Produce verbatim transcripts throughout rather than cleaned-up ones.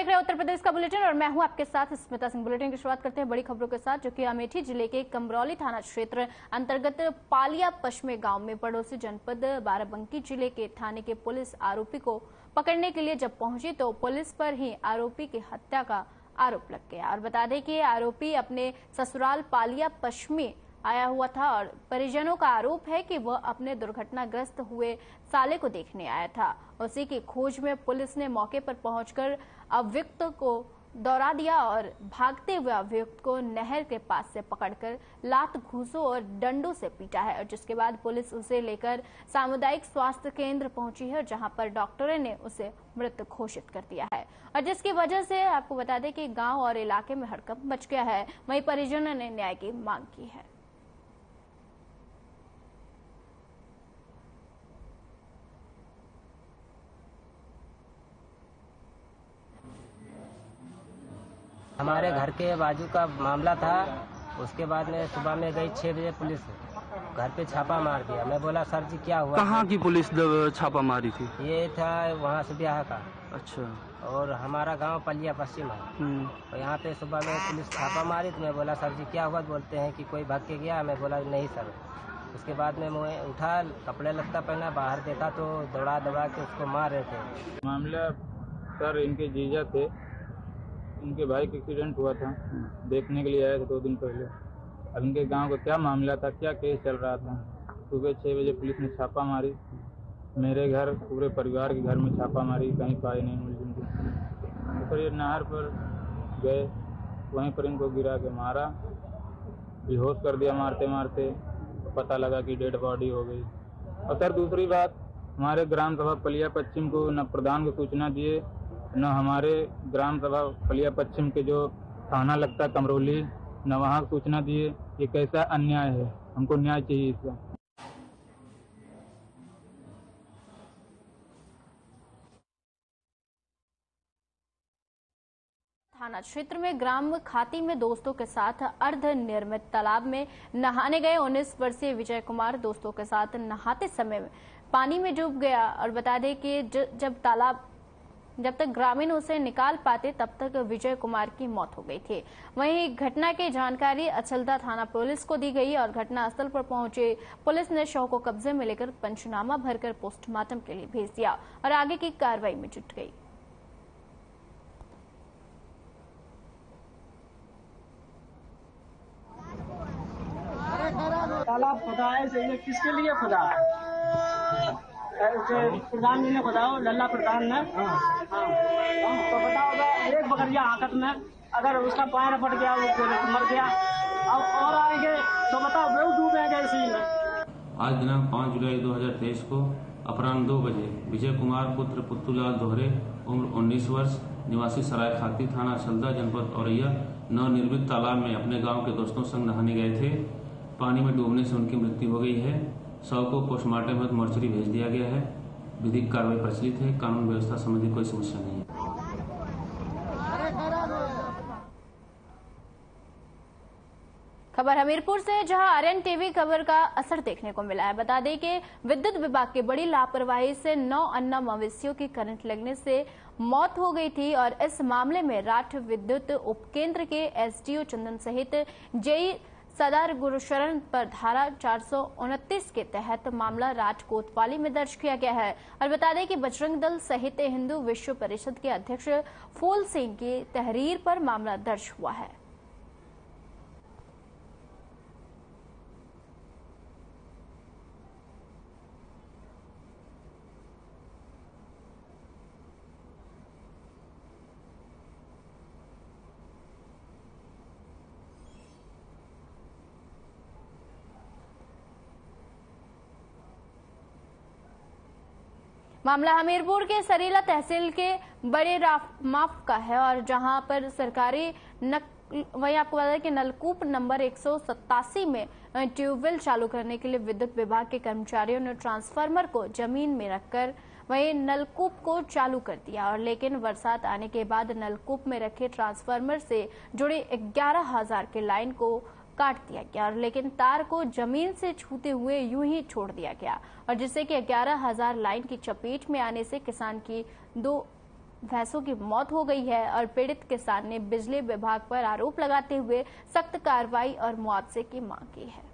देख रहे हैं उत्तर प्रदेश का बुलेटिन और मैं हूं आपके साथ स्मिता सिंह। बुलेटिन की शुरुआत करते हैं बड़ी खबरों के साथ, जो कि अमेठी जिले के कमरौली थाना क्षेत्र अंतर्गत पालिया पश्मे गांव में पड़ोसी जनपद बाराबंकी जिले के थाने के पुलिस आरोपी को पकड़ने के लिए जब पहुंची तो पुलिस पर ही आरोपी की हत्या का आरोप लग गया। और बता दें कि आरोपी अपने ससुराल पालिया पश्मे आया हुआ था और परिजनों का आरोप है कि वह अपने दुर्घटनाग्रस्त हुए साले को देखने आया था। उसी की खोज में पुलिस ने मौके पर पहुंचकर अभियुक्त को दौड़ा दिया और भागते हुए अभियुक्त को नहर के पास से पकड़कर लात घूंसों और डंडों से पीटा है, और जिसके बाद पुलिस उसे लेकर सामुदायिक स्वास्थ्य केंद्र पहुंची है, जहां पर डॉक्टरों ने उसे मृत घोषित कर दिया है। और जिसकी वजह से आपको बता दें कि गांव और इलाके में हड़कंप मच गया है। वहीं परिजनों ने न्याय की मांग की है। हमारे घर के बाजू का मामला था। उसके बाद में सुबह में गई छह बजे पुलिस घर पे छापा मार दिया। मैं बोला सर जी क्या हुआ? कहाँ की पुलिस छापा मारी थी? ये था वहाँ से ब्याह का। अच्छा। और हमारा गांव पलिया पश्चिम है। और यहाँ पे सुबह में पुलिस छापा मारी तो मैं बोला सर जी क्या हुआ? बोलते हैं कि कोई भाग के गया। मैं बोला नहीं सर। उसके बाद में मैं उठा, कपड़े लत्ता पहना, बाहर देखा तो दौड़ा दौड़ा के उसको मार रहे थे। मामला सर इनके जीजा थे, उनके भाई का एक्सीडेंट हुआ था, देखने के लिए आए थे दो दिन पहले। अब इनके गांव का क्या मामला था, क्या केस चल रहा था। सुबह छः बजे पुलिस ने छापा मारी, मेरे घर पूरे परिवार के घर में छापा मारी, कहीं पाए नहीं मुलजिम को। तो फिर ये नहर पर गए, वहीं पर इनको गिरा के मारा, बेहोश कर दिया मारते मारते। पता लगा कि डेड बॉडी हो गई। और सर दूसरी बात, हमारे ग्राम सभा पलिया पश्चिम को न प्रधान को सूचना दिए, न हमारे ग्राम सभा पलिया पश्चिम के जो थाना लगता कमरौली, न वहाँ सूचना दिए। ये कैसा अन्याय है, हमको न्याय चाहिए इसका। थाना क्षेत्र में ग्राम खाती में दोस्तों के साथ अर्ध निर्मित तालाब में नहाने गए उन्नीस वर्षीय विजय कुमार दोस्तों के साथ नहाते समय पानी में डूब गया। और बता दें कि जब तालाब जब तक ग्रामीण उसे निकाल पाते तब तक विजय कुमार की मौत हो गई थी। वहीं घटना की जानकारी अचलदा थाना पुलिस को दी गई और घटनास्थल पर पहुंचे पुलिस ने शव को कब्जे में लेकर पंचनामा भरकर पोस्टमार्टम के लिए भेज दिया और आगे की कार्रवाई में जुट गई। तालाब खुदा है, ये किसके लिए खुदा है? प्रधान जी ने खुदाओ, लल्ला प्रधान ने। हाँ हाँ तो बताओ, एक बकरिया हाकत में अगर उसका पैर फट गया, वो मर गया, अब और आएंगे तो बताओ वो डूबेंगे इसी में। आज दिनांक पाँच जुलाई दो हजार तेईस को अपराह्न दो बजे विजय कुमार पुत्र पुत्तूलाल दोहरे उम्र उन्नीस वर्ष निवासी सराय खाती थाना अचलदा जनपद औरैया नवनिर्मित तालाब में अपने गांव के दोस्तों संग नहाने गए थे। पानी में डूबने से उनकी मृत्यु हो गई है। शव को पोस्टमार्टम हेतु मोर्चरी भेज दिया गया है। विधिक कार्रवाई प्रचलित है। कानून व्यवस्था संबंधी कोई समस्या नहीं है। खबर हमीरपुर से, जहां आर्यन टीवी खबर का असर देखने को मिला है। बता दें कि विद्युत विभाग की बड़ी लापरवाही से नौ अन्ना मवेशियों की करंट लगने से मौत हो गई थी और इस मामले में राठ विद्युत उपकेंद्र के एसडीओ चंदन सहित जेई सदार गुरुशरण पर धारा चार सौ उनतीस के तहत मामला राठ कोतवाली में दर्ज किया गया है। और बता दें कि बजरंग दल सहित हिंदू विश्व परिषद के अध्यक्ष फूल सिंह की तहरीर पर मामला दर्ज हुआ है। मामला हमीरपुर के सरीला तहसील के बड़े माफ का है और जहां पर सरकारी नक... वहीं आपको बता दें कि नलकूप नंबर एक सौ सत्तासी में ट्यूबवेल चालू करने के लिए विद्युत विभाग के कर्मचारियों ने ट्रांसफार्मर को जमीन में रखकर वहीं नलकूप को चालू कर दिया। और लेकिन बरसात आने के बाद नलकूप में रखे ट्रांसफार्मर से जुड़े ग्यारह हजार के लाइन को काट दिया गया और लेकिन तार को जमीन से छूते हुए यूं ही छोड़ दिया गया और जिससे कि ग्यारह हजार लाइन की चपेट में आने से किसान की दो भैंसों की मौत हो गई है और पीड़ित किसान ने बिजली विभाग पर आरोप लगाते हुए सख्त कार्रवाई और मुआवजे की मांग की है।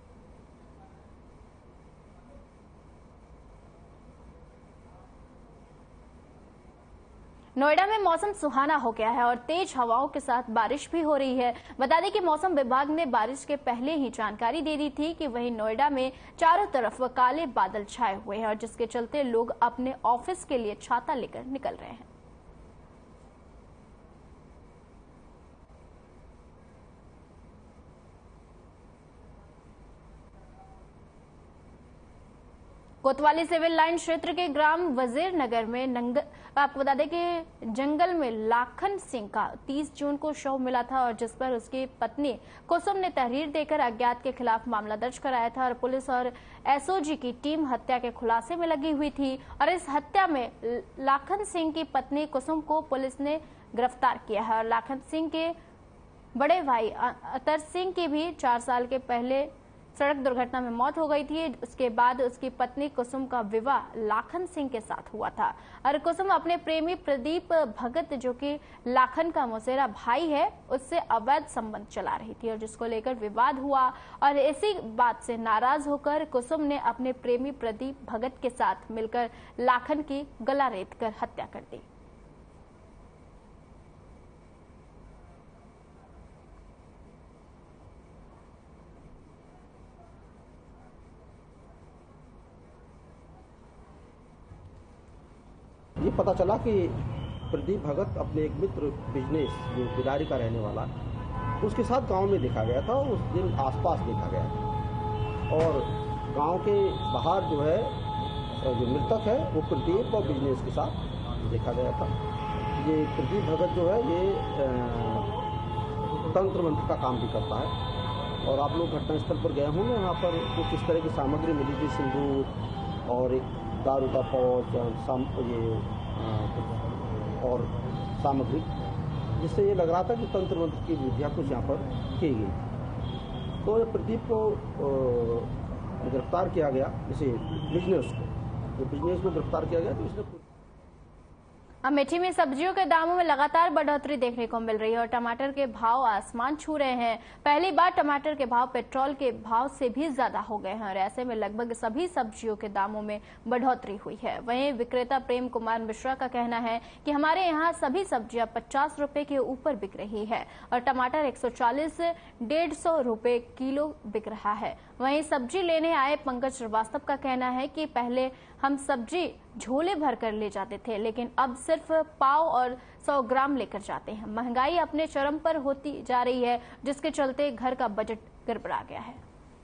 नोएडा में मौसम सुहाना हो गया है और तेज हवाओं के साथ बारिश भी हो रही है। बता दें कि मौसम विभाग ने बारिश के पहले ही जानकारी दे दी थी कि वहीं नोएडा में चारों तरफ काले बादल छाए हुए हैं और जिसके चलते लोग अपने ऑफिस के लिए छाता लेकर निकल रहे हैं। कोतवाली सिविल लाइन क्षेत्र के ग्राम वजीर नगर में नंग आपको बता दें कि जंगल में लाखन सिंह का तीस जून को शव मिला था और जिस पर उसकी पत्नी कुसुम ने तहरीर देकर अज्ञात के खिलाफ मामला दर्ज कराया था और पुलिस और एसओजी की टीम हत्या के खुलासे में लगी हुई थी और इस हत्या में लाखन सिंह की पत्नी कुसुम को पुलिस ने गिरफ्तार किया है और लाखन सिंह के बड़े भाई अतर सिंह की भी चार साल के पहले सड़क दुर्घटना में मौत हो गई थी। उसके बाद उसकी पत्नी कुसुम का विवाह लाखन सिंह के साथ हुआ था और कुसुम अपने प्रेमी प्रदीप भगत जो कि लाखन का मौसेरा भाई है उससे अवैध संबंध चला रही थी और जिसको लेकर विवाद हुआ और इसी बात से नाराज होकर कुसुम ने अपने प्रेमी प्रदीप भगत के साथ मिलकर लाखन की गला रेत कर हत्या कर दी। ये पता चला कि प्रदीप भगत अपने एक मित्र बिजनेस जो बिदारी का रहने वाला उसके साथ गांव में देखा गया था। उस दिन आसपास देखा गया और गांव के बाहर जो है जो मृतक है वो प्रदीप और बिजनेस के साथ देखा गया था। ये प्रदीप भगत जो है ये तंत्र मंत्र का काम भी करता है और आप लोग घटनास्थल पर गए होंगे। वहाँ पर कुछ इस तरह की सामग्री मिली थी, सिंदूर और एक दारू का पाउच और साम ये और सामग्री, जिससे ये लग रहा था कि तंत्र मंत्र की विधियाँ कुछ यहाँ पर की गई। तो प्रदीप को गिरफ्तार किया गया, इसे बिजनेस को जो बिजनेस को गिरफ्तार किया गया तो इसने अमेठी में सब्जियों के दामों में लगातार बढ़ोतरी देखने को मिल रही है और टमाटर के भाव आसमान छू रहे हैं। पहली बार टमाटर के भाव पेट्रोल के भाव से भी ज्यादा हो गए हैं और ऐसे में लगभग सभी सब्जियों के दामों में बढ़ोतरी हुई है। वहीं विक्रेता प्रेम कुमार मिश्रा का कहना है कि हमारे यहाँ सभी सब्जियां पचास रुपए के ऊपर बिक रही है और टमाटर एक सौ चालीस डेढ़ सौ रुपए किलो बिक रहा है। वहीं सब्जी लेने आए पंकज श्रीवास्तव का कहना है कि पहले हम सब्जी झोले भर कर ले जाते थे लेकिन अब सिर्फ पाव और सौ ग्राम लेकर जाते हैं। महंगाई अपने चरम पर होती जा रही है जिसके चलते घर का बजट गड़बड़ा गया है।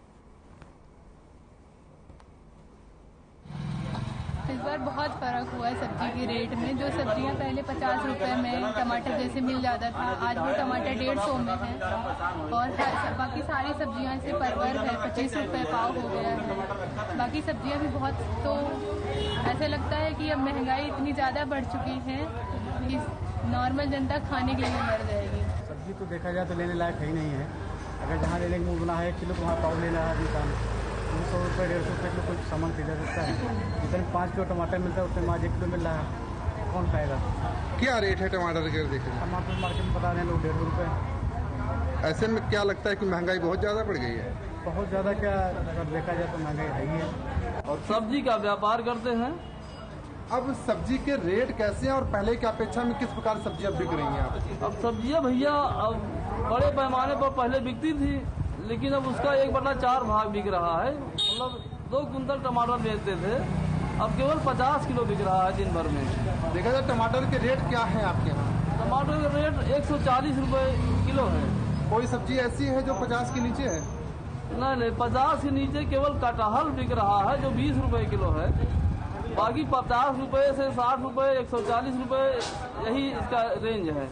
इस बार बहुत फर्क हुआ है सब्जी के रेट में। जो सब्जियां पहले पचास रुपए में टमाटर जैसे मिल जाता था आज वो टमाटर डेढ़ सौ में है और बाकी सारी सब्जियां जैसे परवल है पच्चीस रुपए पाव हो गया है। बाकी सब्जियां भी बहुत, तो ऐसे लगता है कि अब महंगाई इतनी ज़्यादा बढ़ चुकी है कि नॉर्मल जनता खाने के लिए मर जाएगी। सब्जी तो देखा जाए तो लेने लायक है ही नहीं है। अगर जहाँ लेने का मुँह बना है एक किलो वहाँ पाव ले रहा है इंसान, सौ रुपये डेढ़ सौ रुपये किलो कुछ सामान खरीदा सकता है। जितने पाँच किलो टमाटर मिलता है उतने आज एक किलो मिल रहा है, कौन खाएगा? क्या रेट है टमाटर के? देखें टमाटर मार्केट में बता रहे हैं लोग डेढ़ रुपये। ऐसे में क्या लगता है कि महंगाई बहुत ज़्यादा बढ़ गई है? बहुत ज़्यादा क्या, अगर देखा जाए तो महंगाई है ही है। और सब्जी का व्यापार करते हैं। अब सब्जी के रेट कैसे हैं और पहले की अपेक्षा में किस प्रकार सब्जियाँ बिक रही हैं आप? अब सब्जियाँ भैया अब बड़े पैमाने पर पहले बिकती थी लेकिन अब उसका एक बटा चार भाग बिक रहा है। मतलब दो कुंटल टमाटर बेचते थे अब केवल पचास किलो बिक रहा है दिन भर में। देखा जाए टमाटर के रेट क्या है आपके यहाँ? टमाटर का रेट एक सौ चालीस रुपये किलो है। कोई सब्जी ऐसी है जो पचास के नीचे है? नहीं नहीं, पचास के नीचे केवल कटहल बिक रहा है जो बीस रुपए किलो है। बाकी पचास रुपए से साठ रुपए एक सौ चालीस रुपए यही इसका रेंज है।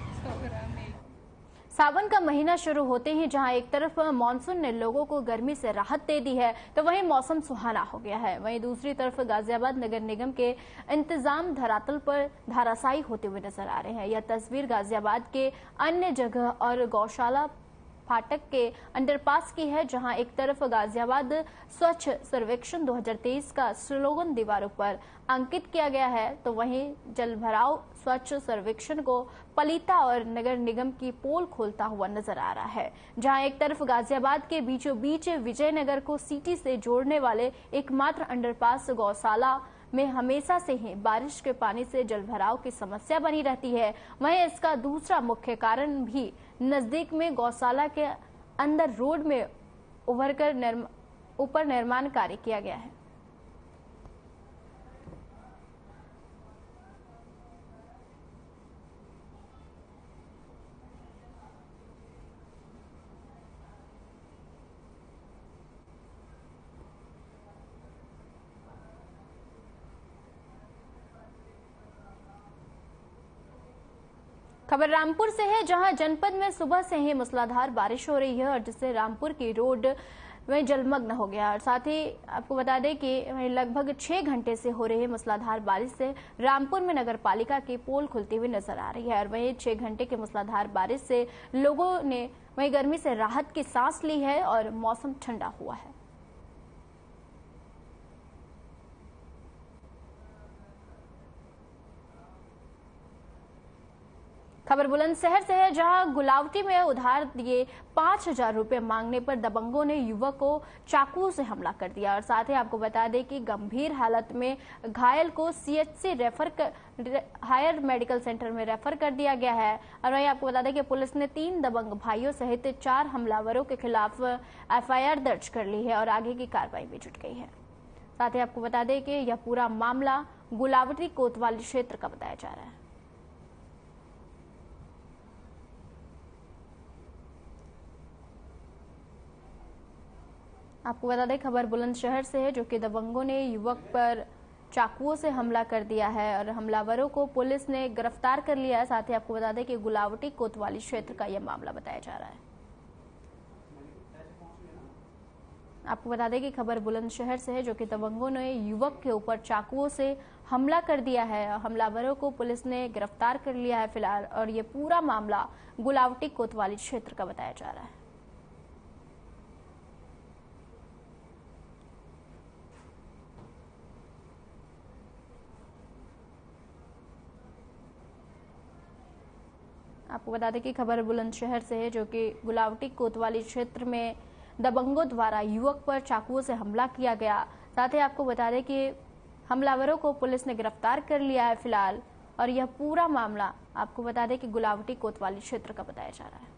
सावन का महीना शुरू होते ही जहां एक तरफ मानसून ने लोगों को गर्मी से राहत दे दी है तो वहीं मौसम सुहाना हो गया है। वहीं दूसरी तरफ गाजियाबाद नगर निगम के इंतजाम धरातल पर धाराशायी होते हुए नजर आ रहे हैं। यह तस्वीर गाजियाबाद के अन्य जगह और गौशाला फाटक के अंडरपास की है, जहां एक तरफ गाजियाबाद स्वच्छ सर्वेक्षण दो हज़ार तेईस का स्लोगन दीवारों पर अंकित किया गया है, तो वहीं जल भराव स्वच्छ सर्वेक्षण को पलीता और नगर निगम की पोल खोलता हुआ नजर आ रहा है। जहां एक तरफ गाजियाबाद के बीचों बीच विजयनगर को सिटी से जोड़ने वाले एकमात्र अंडरपास गौशाला में हमेशा से ही बारिश के पानी से जलभराव की समस्या बनी रहती है, वहीं इसका दूसरा मुख्य कारण भी नजदीक में गौशाला के अंदर रोड में उभरकर निर्म, ऊपर निर्माण कार्य किया गया है। खबर रामपुर से है, जहां जनपद में सुबह से ही मूसलाधार बारिश हो रही है और जिससे रामपुर की रोड में जलमग्न हो गया। और साथ ही आपको बता दें कि लगभग छह घंटे से हो रही मूसलाधार बारिश से रामपुर में नगर पालिका की पोल खुलती हुई नजर आ रही है और वहीं छह घंटे की मूसलाधार बारिश से लोगों ने वहीं गर्मी से राहत की सांस ली है और मौसम ठंडा हुआ है। खबर बुलंदशहर से है, जहां गुलावटी में उधार दिए पांच हजार रुपए मांगने पर दबंगों ने युवक को चाकू से हमला कर दिया। और साथ ही आपको बता दें कि गंभीर हालत में घायल को सीएचसी रेफर कर हायर मेडिकल सेंटर में रेफर कर दिया गया है। और वहीं आपको बता दें कि पुलिस ने तीन दबंग भाइयों सहित चार हमलावरों के खिलाफ एफआईआर दर्ज कर ली है और आगे की कार्रवाई में जुट गई है। साथ ही आपको बता दें कि यह पूरा मामला गुलावटी कोतवाली क्षेत्र का बताया जा रहा है। आपको बता दें खबर बुलंदशहर से है, जो कि दबंगों ने युवक पर चाकुओं से हमला कर दिया है और हमलावरों को पुलिस ने गिरफ्तार कर लिया है। साथ ही आपको बता दें कि गुलावटी कोतवाली क्षेत्र का यह मामला बताया जा रहा है। आपको बता दें कि खबर बुलंदशहर से है, जो कि दबंगों ने युवक के ऊपर चाकुओं से हमला कर दिया है। हमलावरों को पुलिस ने गिरफ्तार कर लिया है फिलहाल और ये पूरा मामला गुलावटी कोतवाली क्षेत्र का बताया जा रहा है। आपको बता दें कि खबर बुलंदशहर से है, जो कि गुलावटी कोतवाली क्षेत्र में दबंगों द्वारा युवक पर चाकुओं से हमला किया गया। साथ ही आपको बता दें कि हमलावरों को पुलिस ने गिरफ्तार कर लिया है फिलहाल और यह पूरा मामला आपको बता दें कि गुलावटी कोतवाली क्षेत्र का बताया जा रहा है।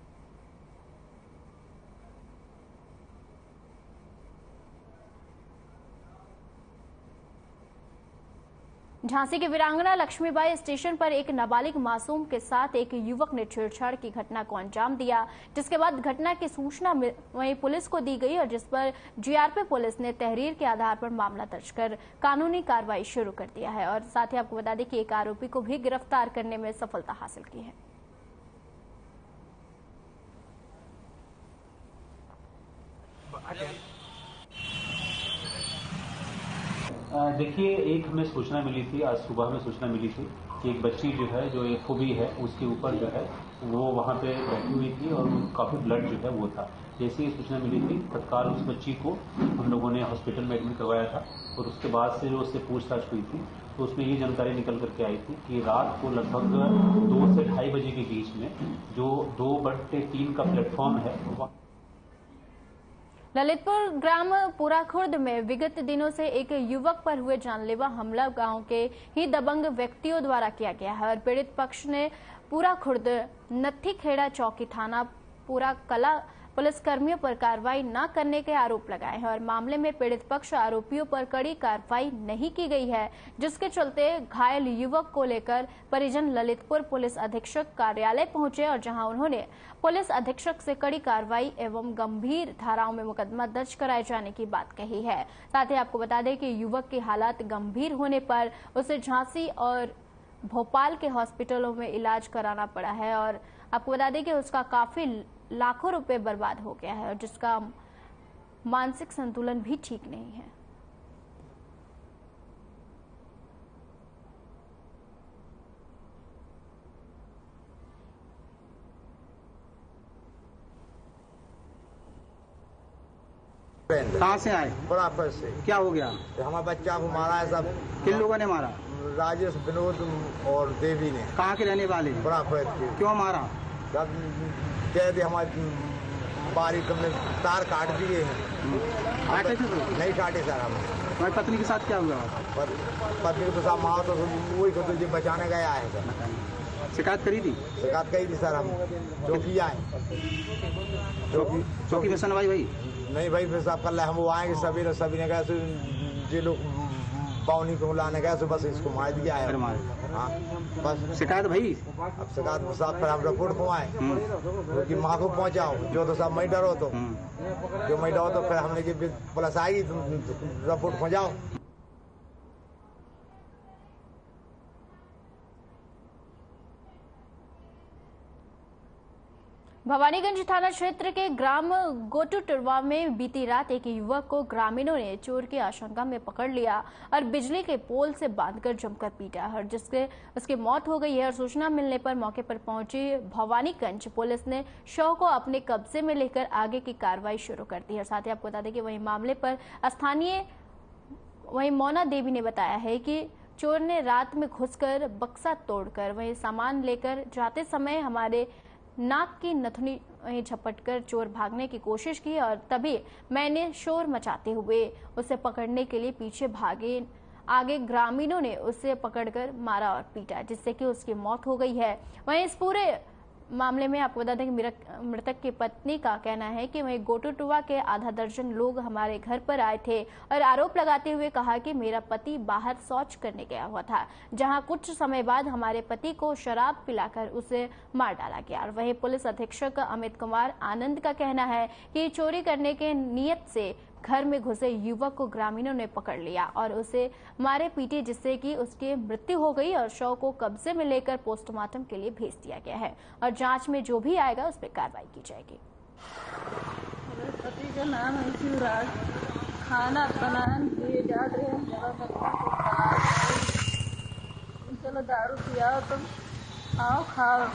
झांसी के वीरांगना लक्ष्मीबाई स्टेशन पर एक नाबालिग मासूम के साथ एक युवक ने छेड़छाड़ की घटना को अंजाम दिया, जिसके बाद घटना की सूचना वहीं पुलिस को दी गई और जिस पर जीआरपी पुलिस ने तहरीर के आधार पर मामला दर्ज कर कानूनी कार्रवाई शुरू कर दिया है। और साथ ही आपको बता दें कि एक आरोपी को भी गिरफ्तार करने में सफलता हासिल की है। देखिए, एक हमें सूचना मिली थी, आज सुबह में सूचना मिली थी कि एक बच्ची जो है, जो एक फूबी है, उसके ऊपर जो है वो वहाँ पे बैठी हुई थी और काफ़ी ब्लड जो है वो था। जैसे ही सूचना मिली थी, तत्काल उस बच्ची को हम लोगों ने हॉस्पिटल में एडमिट करवाया था और उसके बाद से जो उससे पूछताछ हुई थी तो उसमें ये जानकारी निकल करके आई थी कि रात को लगभग दो से ढाई बजे के बीच में जो दो बट्टे तीन का प्लेटफॉर्म है वह ललितपुर ग्राम पूरा खुर्द में विगत दिनों से एक युवक पर हुए जानलेवा हमला गांव के ही दबंग व्यक्तियों द्वारा किया गया है और पीड़ित पक्ष ने पूरा खुर्द नत्थी खेड़ा चौकी थाना पूरा कला पुलिस कर्मियों पर कार्रवाई न करने के आरोप लगाए हैं और मामले में पीड़ित पक्ष आरोपियों पर कड़ी कार्रवाई नहीं की गई है, जिसके चलते घायल युवक को लेकर परिजन ललितपुर पुलिस अधीक्षक कार्यालय पहुंचे और जहां उन्होंने पुलिस अधीक्षक से कड़ी कार्रवाई एवं गंभीर धाराओं में मुकदमा दर्ज कराए जाने की बात कही है। साथ ही आपको बता दें कि युवक की हालत गंभीर होने पर उसे झांसी और भोपाल के हॉस्पिटलों में इलाज कराना पड़ा है और आपको बता दें कि उसका काफी लाखों रुपए बर्बाद हो गया है और जिसका मानसिक संतुलन भी ठीक नहीं है। पेंड। कहाँ से आए? बराबर से। क्या हो गया? हमारे बच्चा को मारा है सब। किन लोगों ने मारा? राजेश, विनोद और देवी ने। कहाँ के रहने वाले? बराबर। क्यों मारा? कह दे हमारी बारी तुमने तार काट दिए हैं। काटे थे? नहीं काटे सर हम। तुम्हारी पत्नी के साथ क्या हुआ? पत्नी के साथ मारा तो वही को तुझे बचाने गया है सर। शिकायत करी थी? शिकायत करी थी सर हम। चौकी आए। चौकी चौकी में सुनवाई भाई? नहीं भाई फिर साहब कल हम वो आएंगे सभी ने सभी ने कहा जो लोग पावनी को लाने गए तो बस इसको मार दिया है। हाँ बस शिकायत भाई। अब शिकायत साहब पर हम रिपोर्ट पहुँचाए क्योंकि माँ को पहुँचाओ जो तो सब मैं डरो तो जो मैं डरो तो फिर हमने की पुलिस आएगी तुम रिपोर्ट पहुँचाओ। भवानीगंज थाना क्षेत्र के ग्राम गोटुटुरवा में बीती रात एक युवक को ग्रामीणों ने चोर की आशंका में पकड़ लिया और बिजली के पोल से बांधकर जमकर पीटा और जिससे उसकी मौत हो गई है। और सूचना मिलने पर मौके पर पहुंची भवानीगंज पुलिस ने शव को अपने कब्जे में लेकर आगे की कार्रवाई शुरू कर दी है। साथ ही आपको बता दें कि वही मामले पर स्थानीय वही मोना देवी ने बताया है कि चोर ने रात में घुसकर बक्सा तोड़कर वही सामान लेकर जाते समय हमारे नाक की नथुनी झपटकर चोर भागने की कोशिश की और तभी मैंने शोर मचाते हुए उसे पकड़ने के लिए पीछे भागे। आगे ग्रामीणों ने उसे पकड़कर मारा और पीटा जिससे कि उसकी मौत हो गई है। वहीं इस पूरे मामले में आपको बता दें कि मृतक की पत्नी का कहना है कि वहीं गोटुटुवा के आधा दर्जन लोग हमारे घर पर आए थे और आरोप लगाते हुए कहा कि मेरा पति बाहर शौच करने गया हुआ था, जहां कुछ समय बाद हमारे पति को शराब पिलाकर उसे मार डाला गया। और वहीं पुलिस अधीक्षक अमित कुमार आनंद का कहना है कि चोरी करने के नियत से घर में घुसे युवक को ग्रामीणों ने पकड़ लिया और उसे मारे पीटे जिससे कि उसकी मृत्यु हो गई और शव को कब्जे में लेकर पोस्टमार्टम के लिए भेज दिया गया है और जांच में जो भी आएगा उस पर कार्रवाई की जाएगी। मेरे पति का नाम है शिवराज। खाना बनाने जा रहे हैं, चलो दारू पियाओ तुम आओ खाओ।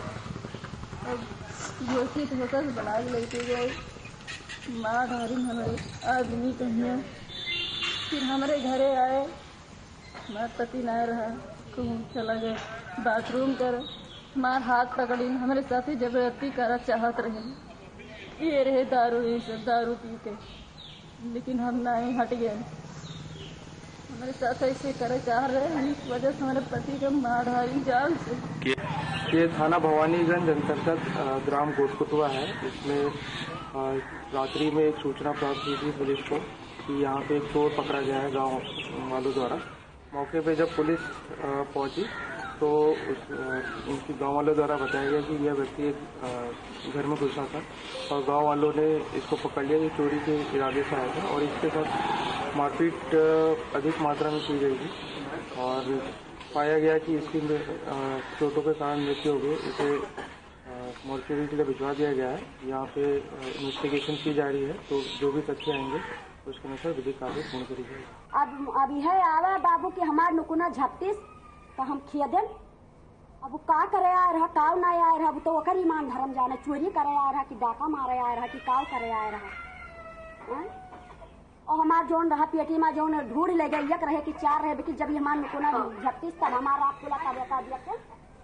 घोषित होकर बना के लेके गए माँ धारी हमारे आदमी कहिए। फिर हमारे घरे आए, माँ पति नहीं रहा, घूम चला गए बाथरूम कर मार हाथ पकड़ी हमारे साथ ही जबरदस्ती करा चाहत रहे। ये रहे दारू ये सब दारू पी के, लेकिन हम नहीं हट गए। हमारे साथ ऐसे करे चाह रहे हैं, इस वजह से हमारे पति का मार धारी जान से। ये थाना भवानीगंज अंतर्गत ग्राम गोटकुटवा है। इसमें रात्रि में एक सूचना प्राप्त हुई थी पुलिस को कि यहाँ पे एक चोर पकड़ा गया है गांव वालों द्वारा। मौके पे जब पुलिस पहुंची तो उस उनकी गांव वालों द्वारा बताया गया कि यह व्यक्ति एक घर में घुसा था और गांव वालों ने इसको पकड़ लिया। ये चोरी के इरादे से आया था और इसके साथ मारपीट अधिक मात्रा में की गई थी और पाया गया कि इसकी चोटों के कारण मृत्यु हो गई। इसे मॉर्चरी के लिए भिजवा दिया गया है। यहाँ पे इन्वेस्टिगेशन की जा रही है, तो जो भी तथ्य आएंगे उसके अनुसार विधिक कार्रवाई पूर्ण करी जाएगी। अब अभी है आवा बाबू की हमार नुकुना झपतीस तो हम खिया देन। अब वो का करे आ रहा काव ना आ रहा, तो ओकर ईमान धर्म जाने चोरी करे आ रहा कि डाका मारे आ रहा कि काव करे आ रहा। और हमार जोन रहा पेटी में जोन ढूंढ ले गए एक रहे कि चार रहे कि जब हमार नुकुना झपतीस तब हमारा आप खुला तब बता दिया क्या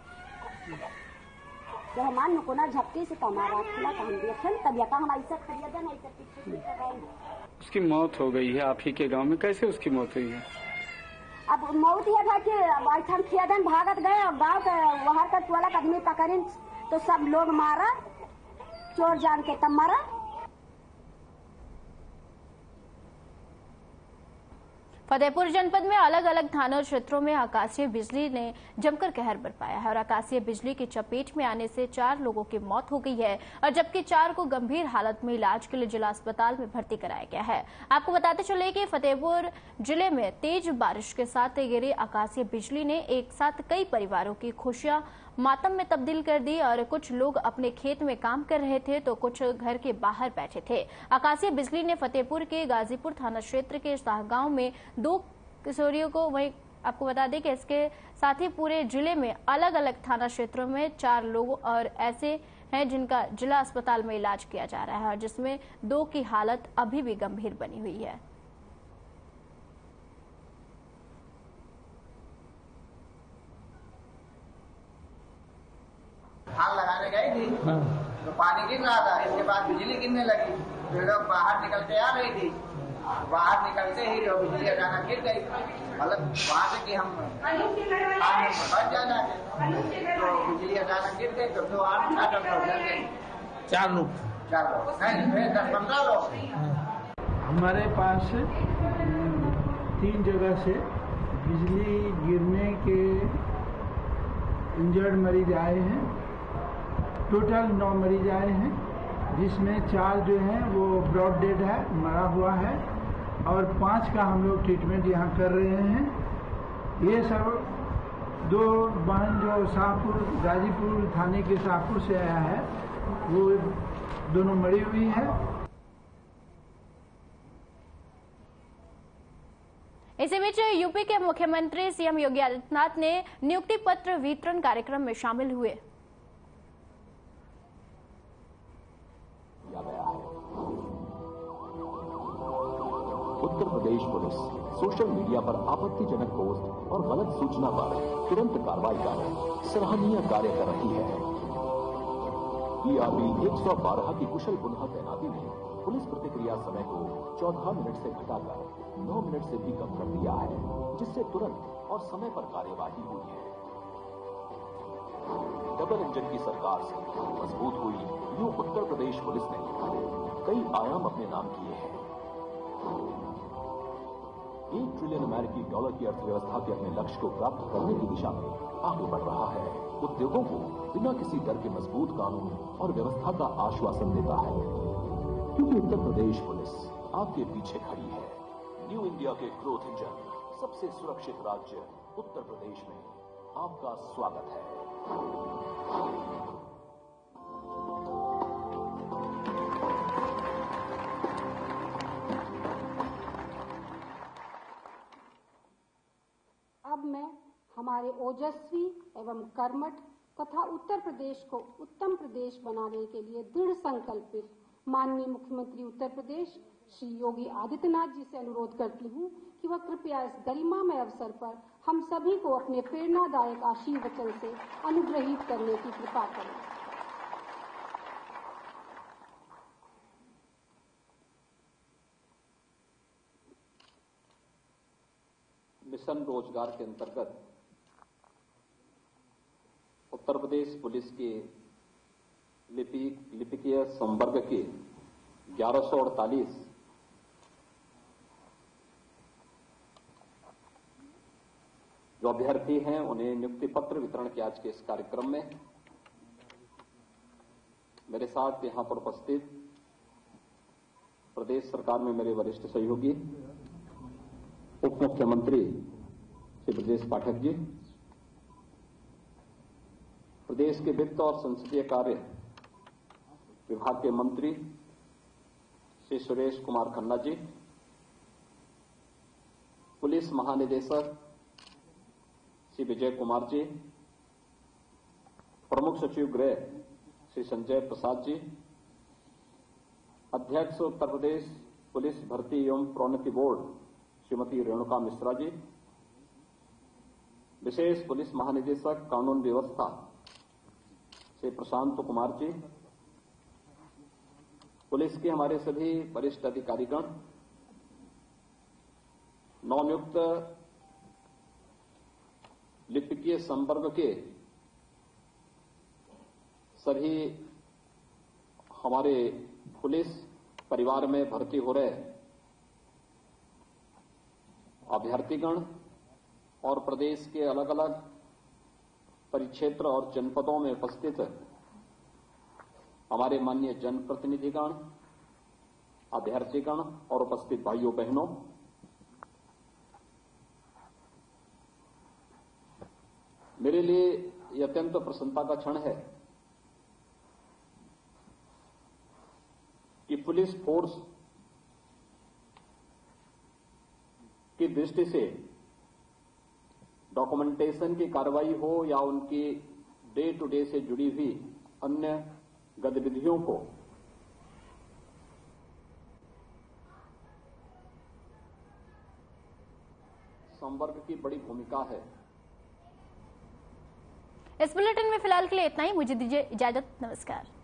जब हमार नुकुना झपतीस तब हमारा आप खुला तब हम देखें तब यका हम ऐसे खरीदे ना ऐसे पीछे पीछे। उसकी मौत हो गई है आप ही के गांव में, कैसे उसकी मौत हुई है? अब मौत यह था कि हम खेदन भागत गए और गाँव के वहां का टोला आदमी पकड़े तो सब लोग मारा, चोर जान के तब मारा। फतेहपुर जनपद में अलग अलग थाना क्षेत्रों में आकाशीय बिजली ने जमकर कहर बरपाया है और आकाशीय बिजली की चपेट में आने से चार लोगों की मौत हो गई है और जबकि चार को गंभीर हालत में इलाज के लिए जिला अस्पताल में भर्ती कराया गया है। आपको बताते चले कि फतेहपुर जिले में तेज बारिश के साथ गिरी आकाशीय बिजली ने एक साथ कई परिवारों की खुशियां मातम में तब्दील कर दी और कुछ लोग अपने खेत में काम कर रहे थे तो कुछ घर के बाहर बैठे थे। आकाशीय बिजली ने फतेहपुर के गाजीपुर थाना क्षेत्र के शाहगांव में दो किशोरियों को वहीं आपको बता दें कि इसके साथ ही पूरे जिले में अलग अलग थाना क्षेत्रों में चार लोग और ऐसे हैं जिनका जिला अस्पताल में इलाज किया जा रहा है और जिसमें दो की हालत अभी भी गंभीर बनी हुई है। हाल लगाने गई थी तो पानी गिर रहा था, इसके बाद बिजली गिरने लगी, तो लोग बाहर निकल के आ रही थी, बाहर निकलते ही जो बिजली अचानक गिर गई, मतलब वहाँ से कि हम बच जाना तो बिजली अचानक गिर गई तो दो आठ चार लोग चार लोग चार लोग नहीं दस पंद्रह लोग। हमारे पास तीन जगह से बिजली गिरने के इंजर्ड मरीज आए हैं। टोटल नौ मरीज आए हैं, जिसमें चार जो हैं वो ब्रॉड डेड है, मरा हुआ है, और पांच का हम लोग ट्रीटमेंट यहाँ कर रहे हैं। ये सब दो बहन जो शाहपुर गाजीपुर थाने के शाहपुर से आया है, वो दोनों मरी हुई है। इसी बीच यूपी के मुख्यमंत्री सीएम योगी आदित्यनाथ ने नियुक्ति पत्र वितरण कार्यक्रम में शामिल हुए। Uttar Pradesh police social media पर आपत्तिजनक पोस्ट और गलत सूचना पर तुरंत कार्रवाई कर सराहनीय कार्य कर रही है। ईआरबी एक सौ बारह की कुशल पुनः तैनाती ने पुलिस प्रतिक्रिया समय को चौदह मिनट से घटाकर नौ मिनट से भी कम कर दिया है, जिससे तुरंत और समय पर कार्यवाही हुई है। डबल इंजन की सरकार से मजबूत हुई यूं उत्तर प्रदेश पुलिस ने कई आयाम अपने नाम किए हैं। एक ट्रिलियन अमेरिकी डॉलर की अर्थव्यवस्था के अपने लक्ष्य को प्राप्त करने की दिशा में आगे बढ़ रहा है। उद्योगों को बिना किसी डर के मजबूत कानून और व्यवस्था का आश्वासन देता है, क्योंकि उत्तर प्रदेश पुलिस आपके पीछे खड़ी है। न्यू इंडिया के ग्रोथ इंजन, सबसे सुरक्षित राज्य उत्तर प्रदेश में आपका स्वागत है। अब मैं हमारे ओजस्वी एवं कर्मठ तथा उत्तर प्रदेश को उत्तम प्रदेश बनाने के लिए दृढ़ संकल्पित माननीय मुख्यमंत्री उत्तर प्रदेश श्री योगी आदित्यनाथ जी से अनुरोध करती हूँ कि वह कृपया इस गरिमामय अवसर पर हम सभी को अपने प्रेरणादायक आशीर्वचन से अनुग्रहित करने की कृपा करें। मिशन रोजगार के अंतर्गत उत्तर प्रदेश पुलिस के लिपिक लिपिकीय संवर्ग के ग्यारह सौ अड़तालीस जो अभ्यर्थी हैं, उन्हें नियुक्ति पत्र वितरण के आज के इस कार्यक्रम में मेरे साथ यहां पर उपस्थित प्रदेश सरकार में मेरे वरिष्ठ सहयोगी उप मुख्यमंत्री श्री ब्रजेश पाठक जी, प्रदेश के वित्त और संसदीय कार्य विभाग के मंत्री श्री सुरेश कुमार खन्ना जी, पुलिस महानिदेशक श्री विजय कुमार जी, प्रमुख सचिव गृह श्री संजय प्रसाद जी, अध्यक्ष उत्तर प्रदेश पुलिस भर्ती एवं प्रोन्नति बोर्ड श्रीमती रेणुका मिश्रा जी, विशेष पुलिस महानिदेशक कानून व्यवस्था श्री प्रशांत कुमार जी, पुलिस के हमारे सभी वरिष्ठ अधिकारीगण, नवनियुक्त लिपिकीय संवर्ग के सभी हमारे पुलिस परिवार में भर्ती हो रहे अभ्यर्थीगण और प्रदेश के अलग अलग परिक्षेत्र और जनपदों में उपस्थित हमारे माननीय जनप्रतिनिधिगण, अभ्यर्थीगण और उपस्थित भाइयों बहनों, मेरे लिए यह अत्यंत प्रसन्नता का क्षण है कि पुलिस फोर्स की दृष्टि से डॉक्यूमेंटेशन की कार्रवाई हो या उनकी डे टू डे से जुड़ी हुई अन्य गतिविधियों को संवर्ग की बड़ी भूमिका है। इस बुलेटिन में फिलहाल के लिए इतना ही। मुझे दीजिए इजाजत। नमस्कार।